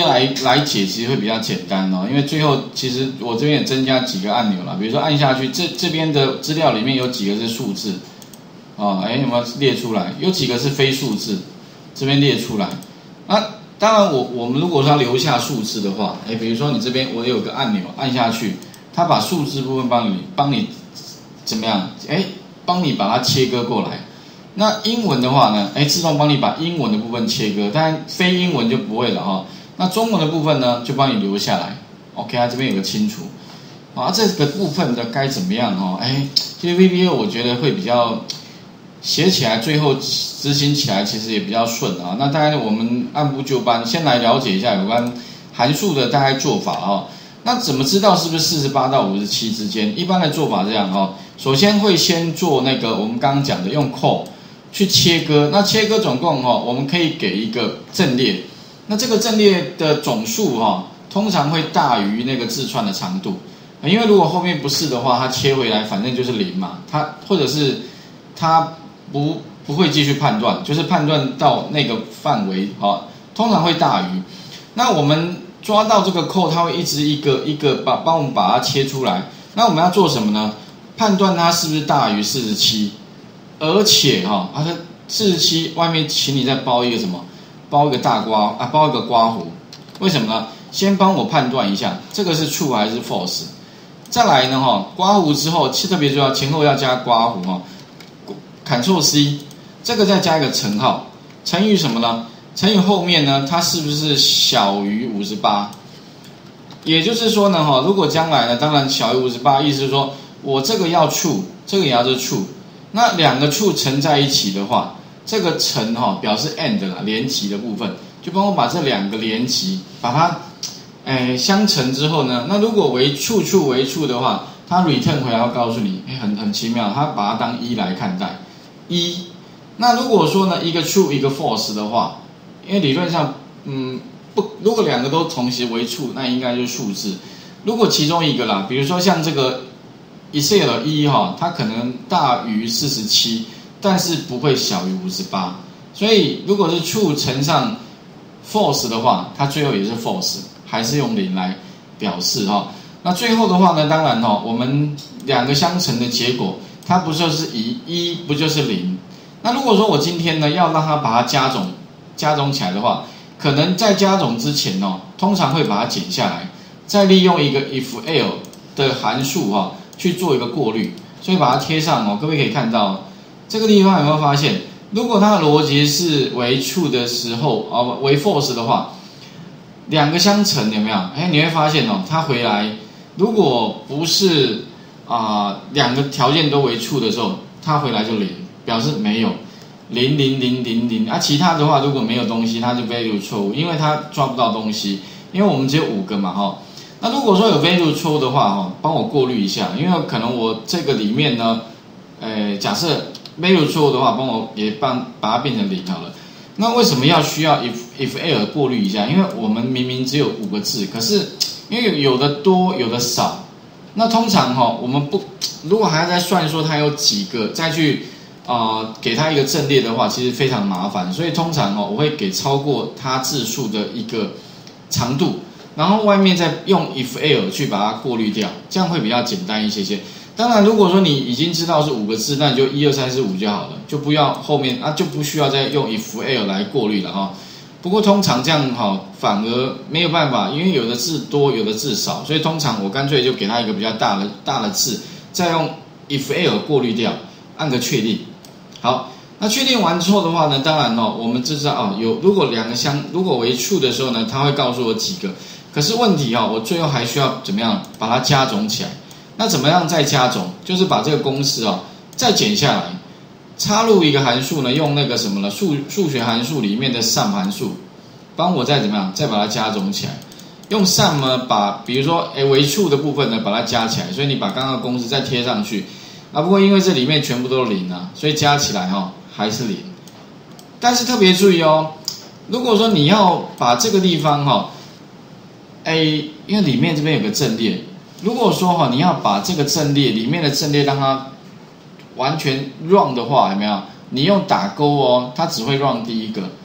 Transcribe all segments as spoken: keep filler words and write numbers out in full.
A 来来解其实会比较简单哦，因为最后其实我这边也增加几个按钮了，比如说按下去，这这边的资料里面有几个是数字，哦，哎有没有列出来？有几个是非数字，这边列出来。那当然我我们如果说要留下数字的话，哎，比如说你这边我有个按钮按下去，它把数字部分帮你帮你怎么样？哎，帮你把它切割过来。那英文的话呢，哎，自动帮你把英文的部分切割，当然非英文就不会了哈、哦。那中文的部分呢，就帮你留下来。OK 啊，这边有个清楚。啊，这个部分的该怎么样哦？哎，其实 V B A 我觉得会比较写起来，最后执行起来其实也比较顺啊。那当然我们按部就班，先来了解一下有关函数的大概做法哦。那怎么知道是不是四十八到五十七之间？一般的做法这样哦，首先会先做那个我们刚刚讲的用 call 去切割。那切割总共哦，我们可以给一个阵列。那这个阵列的总数哈、哦，通常会大于那个字串的长度，因为如果后面不是的话，它切回来反正就是零嘛，它或者是它不不会继续判断，就是判断到那个范围哈、哦，通常会大于。那我们抓到这个扣，它会一直一个一个把帮我们把它切出来。那我们要做什么呢？判断它是不是大于四十七，而且哈、哦，它的四十七外面，请你再包一个什么？包一个大刮啊，包一个刮胡，为什么呢？先帮我判断一下，这个是 true 还是 false。再来呢，哈，刮胡之后，特别重要，前后要加刮胡哈 ，Ctrl C， 这个再加一个乘号，乘以什么呢？乘以后面呢，它是不是小于五十八？也就是说呢，哈，如果将来呢，当然小于五十八，意思是说我这个要 true， 这个也要是 true， 那两个 true 乘在一起的话。这个乘哈、哦、表示 and 啦，连级的部分，就帮我把这两个连级把它，哎相乘之后呢，那如果为处处为处的话，它 return 回来要告诉你，哎很很奇妙，它把它当一来看待，一。那如果说呢一个 true 一个 false 的话，因为理论上，嗯不，如果两个都同时为 true， 那应该就是数字。如果其中一个啦，比如说像这个 Excel 一哈，它可能大于四十七。但是不会小于五十八，所以如果是 true 乘上 false 的话，它最后也是 false， 还是用零来表示哈。那最后的话呢，当然哈，我们两个相乘的结果，它不就是一，一不就是零？那如果说我今天呢要让它把它加总，加总起来的话，可能在加总之前哦，通常会把它减下来，再利用一个 if l 的函数哈去做一个过滤，所以把它贴上哦，各位可以看到。这个地方有没有发现？如果它的逻辑是为 true 的时候，哦，为 false 的话，两个相乘有没有？哎，你会发现哦，它回来如果不是啊、呃、两个条件都为 true 的时候，它回来就零，表示没有零零零零零啊。其他的话如果没有东西，它就 value 错误，因为它抓不到东西，因为我们只有五个嘛哈、哦。那如果说有 value 错误的话哈、哦，帮我过滤一下，因为可能我这个里面呢，呃，假设。value 错误的话，帮我也帮把它变成零好了。那为什么要需要 if if l 过滤一下？因为我们明明只有五个字，可是因为有的多，有的少。那通常哈、哦，我们不如果还要再算说它有几个，再去啊、呃、给它一个阵列的话，其实非常麻烦。所以通常哦，我会给超过它字数的一个长度，然后外面再用 if l 去把它过滤掉，这样会比较简单一些些。当然，如果说你已经知道是五个字，那你就一二三四五就好了，就不要后面啊，就不需要再用 if l 来过滤了哈。不过通常这样哈，反而没有办法，因为有的字多，有的字少，所以通常我干脆就给它一个比较大的大的字，再用 if l 过滤掉，按个确定。好，那确定完之后的话呢，当然哦，我们就知道哦，有如果两个相如果为 true 的时候呢，它会告诉我几个。可是问题哈、哦，我最后还需要怎么样把它加总起来？那怎么样再加总？就是把这个公式啊、哦、再减下来，插入一个函数呢，用那个什么呢？数数学函数里面的 sum 函数，帮我再怎么样，再把它加总起来。用 sum 呢，把比如说诶为处的部分呢，把它加起来。所以你把刚刚的公式再贴上去啊。不过因为这里面全部都是零啊，所以加起来哈、哦、还是零。但是特别注意哦，如果说你要把这个地方哈、哦，诶，因为里面这边有个阵列。如果说哈，你要把这个阵列里面的阵列让它完全 run 的话，有没有？你用打勾哦，它只会 run 第一个。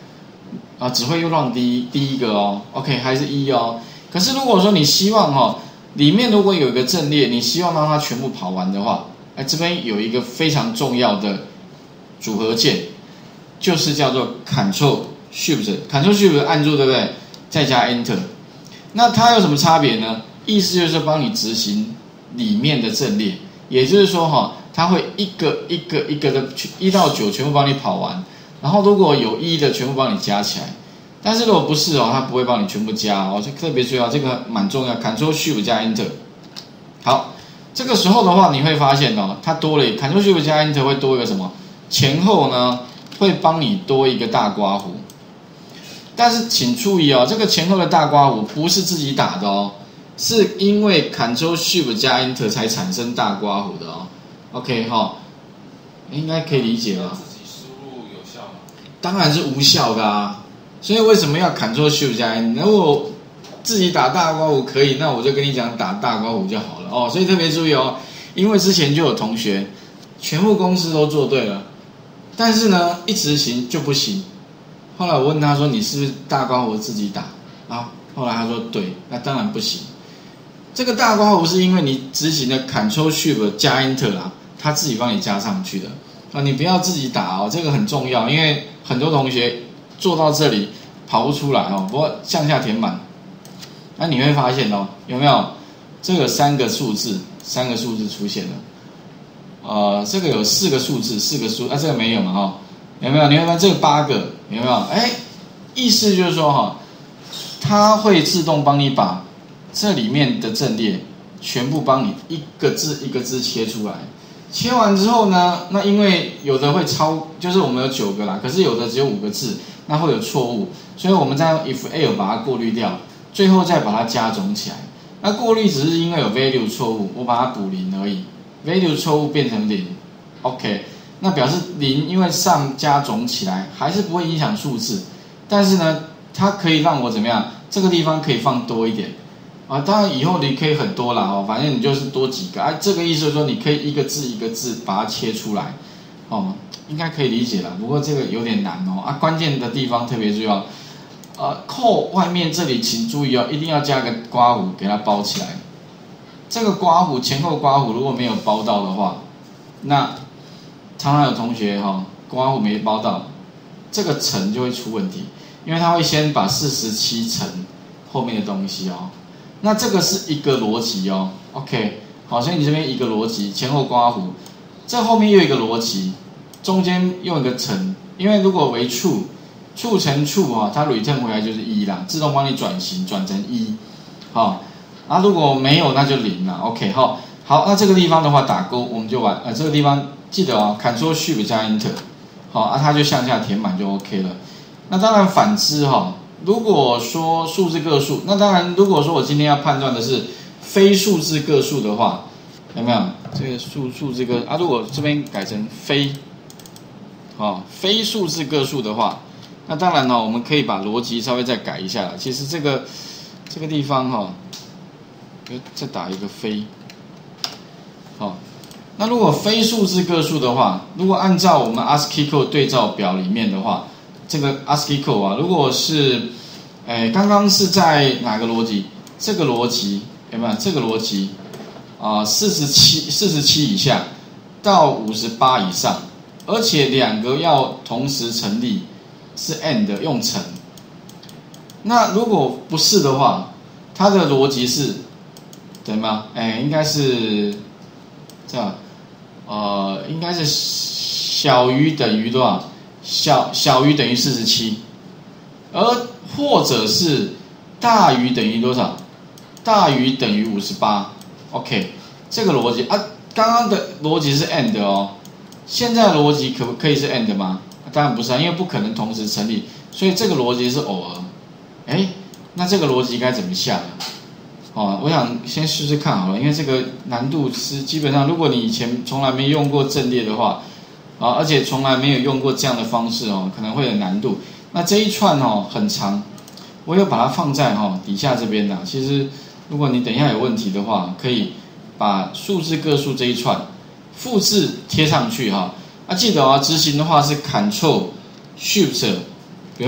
啊，只会用到第一第一个哦 ，OK 还是一哦。可是如果说你希望哈、哦，里面如果有一个阵列，你希望让它全部跑完的话，哎，这边有一个非常重要的组合键，就是叫做 Ctrl Shift，Ctrl Shift 按住对不对？再加 Enter， 那它有什么差别呢？意思就是帮你执行里面的阵列，也就是说哈、哦，它会一个一个一个的一到九全部帮你跑完。然后如果有一的全部帮你加起来，但是如果不是哦，它不会帮你全部加哦，就特别注意哦，这个蛮重要 ，Ctrl Shift 加 Enter。好，这个时候的话，你会发现哦，它多了 Ctrl Shift 加 Enter 会多一个什么？前后呢会帮你多一个大刮胡。但是请注意哦，这个前后的大刮胡不是自己打的哦，是因为 Ctrl Shift 加 Enter 才产生大刮胡的哦。OK 哈、哦，应该可以理解了。当然是无效的啊，所以为什么要 Ctrl Shift 加 Enter？ 如果自己打大刮胡可以，那我就跟你讲打大刮胡就好了哦。所以特别注意哦，因为之前就有同学全部公司都做对了，但是呢一执行就不行。后来我问他说：“你是不是大刮胡自己打啊？”后来他说：“对，那当然不行。这个大刮胡是因为你执行的 Ctrl Shift 加 Enter 啦，他自己帮你加上去的。啊，你不要自己打哦，这个很重要，因为很多同学做到这里跑不出来哦。不过向下填满，那你会发现哦，有没有这个三个数字，三个数字出现了？呃，这个有四个数字，四个数，啊，这个没有嘛哈、哦？有没有？你会发现这个八个有没有？哎，意思就是说哈、哦，它会自动帮你把这里面的阵列全部帮你一个字一个字切出来。切完之后呢，那因为有的会超，就是我们有九个啦，可是有的只有五个字，那会有错误，所以我们再用 if L 把它过滤掉，最后再把它加总起来。那过滤只是因为有 value 错误，我把它补零而已 ，value 错误变成零 ，OK， 那表示零因为上加总起来还是不会影响数字，但是呢，它可以让我怎么样？这个地方可以放多一点。啊，当然以后你可以很多啦哦，反正你就是多几个，啊，这个意思就是说你可以一个字一个字把它切出来，哦，应该可以理解了。不过这个有点难哦，啊，关键的地方特别重要，呃，扣外面这里请注意哦，一定要加个刮胡给它包起来。这个刮胡前后刮胡如果没有包到的话，那常常有同学哈、哦、刮胡没包到，这个乘就会出问题，因为它会先把四十七乘后面的东西哦。那这个是一个逻辑哦 ，OK， 好，所以你这边一个逻辑前后刮胡，这后面又一个逻辑，中间用一个乘，因为如果为 true， true 乘 true 啊，它 return 回来就是一啦，自动帮你转型转成一，好，啊如果没有那就零啦 ，OK， 好，好，那这个地方的话打勾我们就完，呃这个地方记得哦 ，Ctrl Shift 加 Enter， 好，啊它就向下填满就 OK 了。那当然反之哈、哦。如果说数字个数，那当然，如果说我今天要判断的是非数字个数的话，有没有这个数数字个啊？如果这边改成非，哦，非数字个数的话，那当然呢、哦，我们可以把逻辑稍微再改一下了。其实这个这个地方哈、哦，再打一个非，好、哦，那如果非数字个数的话，如果按照我们 ASCII code 对照表里面的话。这个 ASCII code 啊，如果是，诶，刚刚是在哪个逻辑？这个逻辑有没有？这个逻辑啊，四十七、四十七以下到五十八以上，而且两个要同时成立，是 and 用乘。那如果不是的话，它的逻辑是，对吗？哎，应该是这样，呃，应该是小于等于多少？小小于等于四十七，而或者是大于等于多少？大于等于五十八。OK， 这个逻辑啊，刚刚的逻辑是 and 哦，现在的逻辑可不可以是 and 吗？当然不是啊，因为不可能同时成立，所以这个逻辑是偶尔。哎，那这个逻辑该怎么下呢？哦，我想先试试看好了，因为这个难度是基本上，如果你以前从来没用过阵列的话。啊，而且从来没有用过这样的方式哦，可能会有难度。那这一串哦很长，我有把它放在哈、哦、底下这边的。其实如果你等一下有问题的话，可以把数字个数这一串复制贴上去哈。啊，记得啊，执行的话是 Ctrl Shift， 比如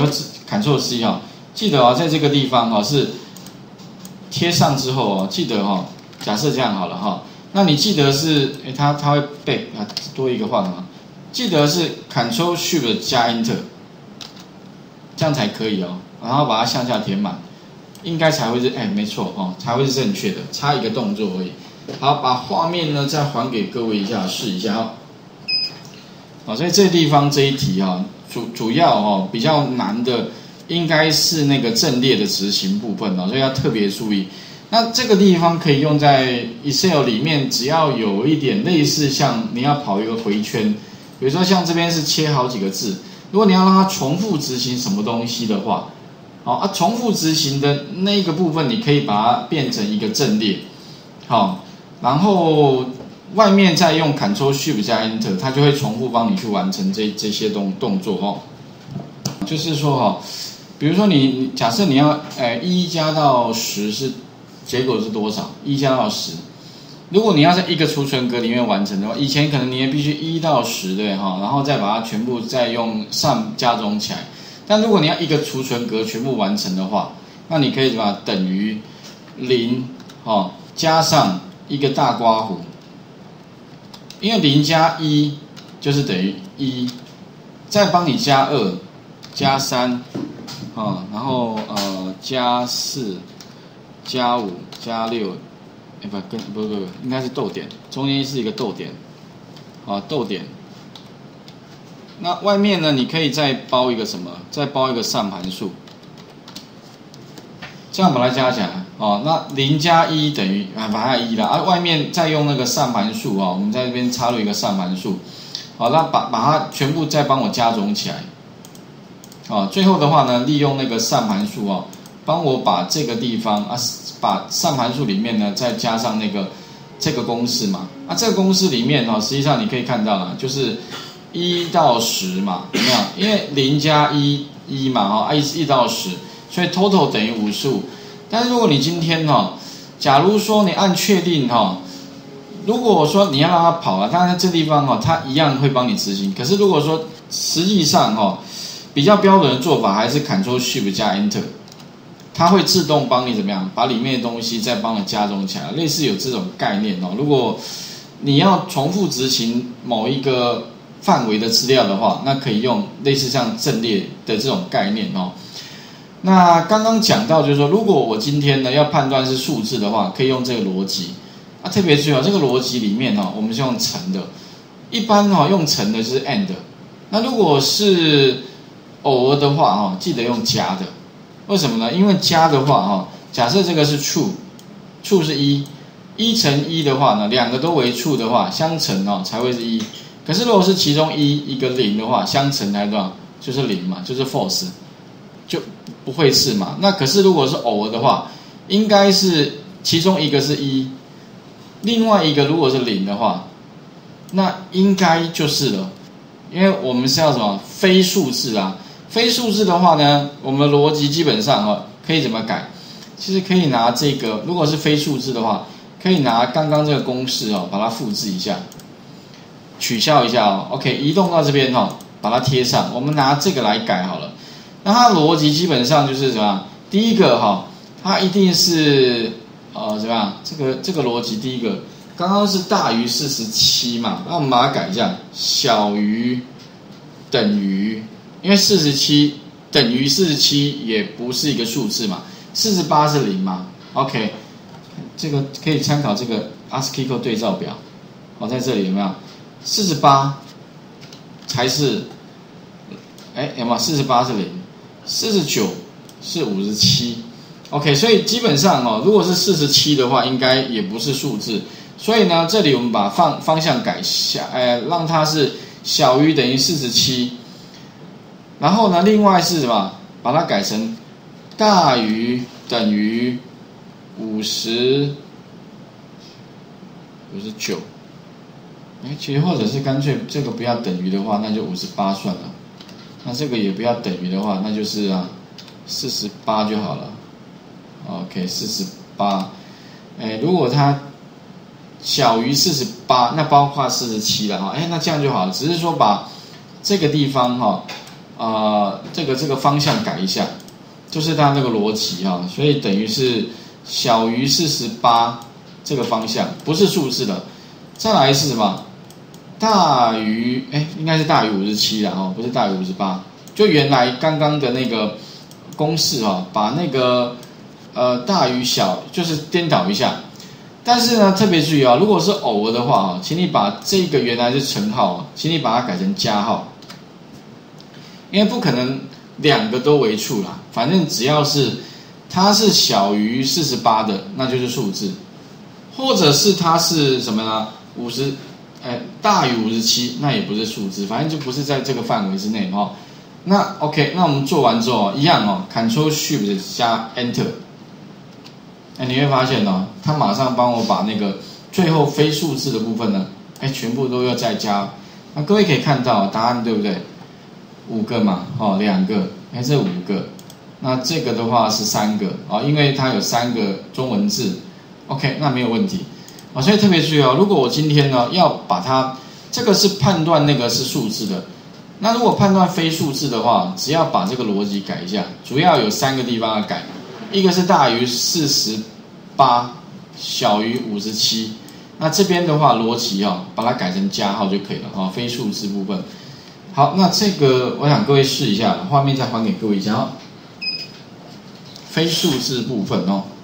Ctrl C 哈，记得哦，在这个地方哈是贴上之后哦，记得哈，假设这样好了哈，那你记得是，哎，它它会被啊多一个画嘛，记得是 Ctrl Shift 加 Enter， 这样才可以哦，然后把它向下填满，应该才会是，哎，没错哦，才会是正确的，差一个动作而已。好，把画面呢再还给各位一下，试一下哈。好，所以这个地方这一题哈，主主要哈比较难的应该是那个阵列的执行部分哦，所以要特别注意。那这个地方可以用在 Excel 里面，只要有一点类似像你要跑一个回圈，比如说像这边是切好几个字，如果你要让它重复执行什么东西的话，好啊，重复执行的那一个部分，你可以把它变成一个阵列，好。然后外面再用 Ctrl Shift 加 Enter， 它就会重复帮你去完成这这些动动作哦。就是说哈，比如说你假设你要呃一加到十是结果是多少？一加到十，如果你要在一个储存格里面完成的话，以前可能你也必须一到十对哈，然后再把它全部再用 sum 加总起来。但如果你要一个储存格全部完成的话，那你可以把它等于零哦加上一个大括弧，因为零加一就是等于一，再帮你加二、加三，啊，然后呃加四、加五、加六，哎不跟不不不，应该是逗点，中间是一个逗点，啊逗点。那外面呢，你可以再包一个什么？再包一个sum函数。这样把它加起来哦，那零加一等于啊，把它一啦啊，外面再用那个sum函数啊，我们在这边插入一个sum函数，好，那把把它全部再帮我加总起来，啊，最后的话呢，利用那个sum函数啊，帮我把这个地方啊，把sum函数里面呢再加上那个这个公式嘛，啊，这个公式里面哦，实际上你可以看到了，就是一到十嘛，有没有？因为零加一一嘛，哈，啊一到十。所以 total 等于五十五，但是如果你今天哈、哦，假如说你按确定哈、哦，如果说你要让它跑啊，当然这地方哈、哦，它一样会帮你执行。可是如果说实际上哈、哦，比较标准的做法还是 Ctrl Shift 加 Enter， 它会自动帮你怎么样，把里面的东西再帮你加总起来，类似有这种概念哦。如果你要重复执行某一个范围的资料的话，那可以用类似像阵列的这种概念哦。那刚刚讲到，就是说，如果我今天呢要判断是数字的话，可以用这个逻辑啊。特别注意哦，这个逻辑里面哦，我们是用乘的，一般哦用乘的就是 and。那如果是偶尔的话哦，记得用加的。为什么呢？因为加的话哦，假设这个是 true，true 是一，一乘一的话呢，两个都为 true 的话，相乘哦才会是一。可是如果是其中一一个零的话，相乘才多少？就是零嘛，就是 false。就不会是嘛？那可是如果是偶尔的话，应该是其中一个是一，另外一个如果是零的话，那应该就是了，因为我们是要什么非数字啊？非数字的话呢，我们的逻辑基本上哦可以怎么改？其实可以拿这个，如果是非数字的话，可以拿刚刚这个公式哦，把它复制一下，取消一下哦 ，OK， 移动到这边哦，把它贴上，我们拿这个来改好了。那它的逻辑基本上就是什么？第一个哈，它一定是呃怎么样？这个这个逻辑，第一个刚刚是大于四十七嘛，那我们把它改一下，小于等于，因为四十七等于四十七也不是一个数字嘛，四十八是零嘛 ，OK， 这个可以参考这个 ASCII code 对照表，哦，在这里有没有？四十八才是，哎，有没有？四十八是零。四十九是五十七 ，OK， 所以基本上哦，如果是四十七的话，应该也不是数字。所以呢，这里我们把方方向改下，呃，让它是小于等于四十七。然后呢，另外是什么？把它改成大于等于五十五十九。哎，其实或者是干脆这个不要等于的话，那就五十八算了。那这个也不要等于的话，那就是啊，四十八就好了。OK， 四十八。哎，如果它小于四十八，那包括四十七了哈。哎，那这样就好了。只是说把这个地方哈， 呃这个这个方向改一下，就是它那个逻辑哈，所以等于是小于四十八这个方向，不是数字的。再来是什么？大于哎，应该是大于五十七啦哦，不是大于五十八。就原来刚刚的那个公式哈，把那个呃大于小就是颠倒一下。但是呢，特别注意啊，如果是偶的话啊，请你把这个原来是乘号，请你把它改成加号，因为不可能两个都为处啦。反正只要是它是小于四十八的，那就是数字，或者是它是什么呢？五十，哎，大于五十七，那也不是数字，反正就不是在这个范围之内哈。那 OK， 那我们做完之后一样哦 ，Ctrl Shift 加 Enter。哎，你会发现哦，它马上帮我把那个最后非数字的部分呢，哎，全部都要再加。那各位可以看到答案对不对？五个嘛，哦，两个，哎，这五个。那这个的话是三个啊，因为它有三个中文字。OK， 那没有问题。啊，所以特别注意哦，如果我今天呢要把它，这个是判断那个是数字的。那如果判断非数字的话，只要把这个逻辑改一下，主要有三个地方要改。一个是大于四十八，小于五十七。那这边的话，逻辑啊、哦，把它改成加号就可以了啊、哦，非数字部分。好，那这个我想各位试一下，画面再还给各位一下哦。非数字部分哦。